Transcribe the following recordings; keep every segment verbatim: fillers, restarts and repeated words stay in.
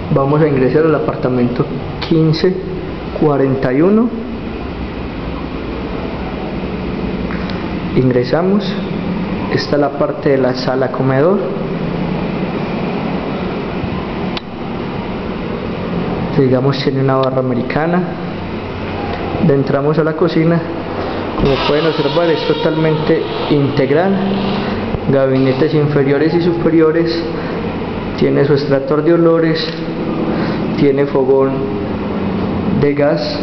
Vamos a ingresar al apartamento quince cuarenta y uno. Ingresamos. Esta es la parte de la sala comedor. Digamos, tiene una barra americana. Entramos a la cocina. Como pueden observar, es totalmente integral. Gabinetes inferiores y superiores. Tiene su extractor de olores. Tiene fogón de gas.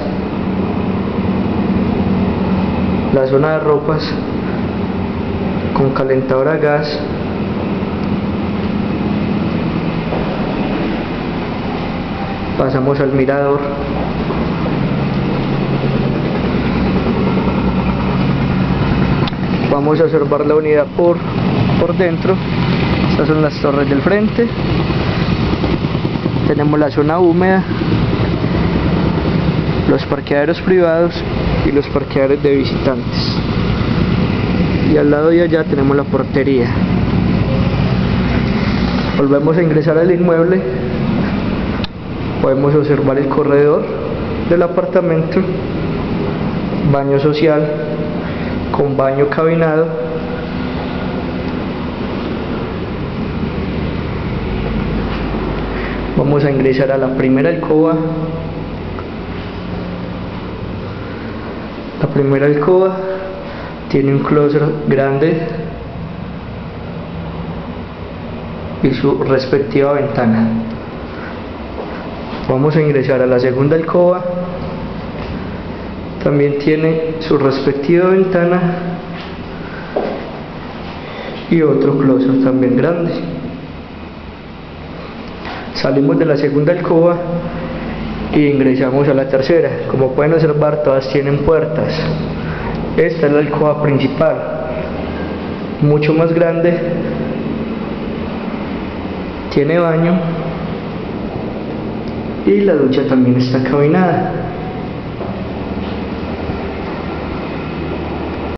La zona de ropas con calentador a gas. Pasamos al mirador. Vamos a observar la unidad por, por dentro. Estas son las torres del frente. Tenemos la zona húmeda, los parqueaderos privados y los parqueaderos de visitantes. Y al lado de allá tenemos la portería. Volvemos a ingresar al inmueble. Podemos observar el corredor del apartamento, baño social con baño cabinado. Vamos a ingresar a la primera alcoba. La primera alcoba tiene un closet grande y su respectiva ventana. Vamos a ingresar a la segunda alcoba. También tiene su respectiva ventana y otro closet también grande. Salimos de la segunda alcoba y ingresamos a la tercera. Como pueden observar, todas tienen puertas. Esta es la alcoba principal, mucho más grande. Tiene baño y la ducha también está cabinada.